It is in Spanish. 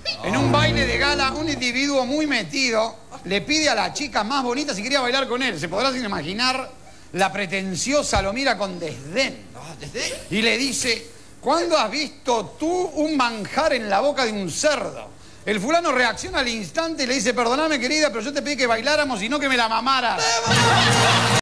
En un baile de gala, un individuo muy metido le pide a la chica más bonita si quería bailar con él. Se podrá sin imaginar, la pretenciosa lo mira con desdén. Y le dice, ¿cuándo has visto tú un manjar en la boca de un cerdo? El fulano reacciona al instante y le dice, perdóname querida, pero yo te pedí que bailáramos y no que me la mamaras.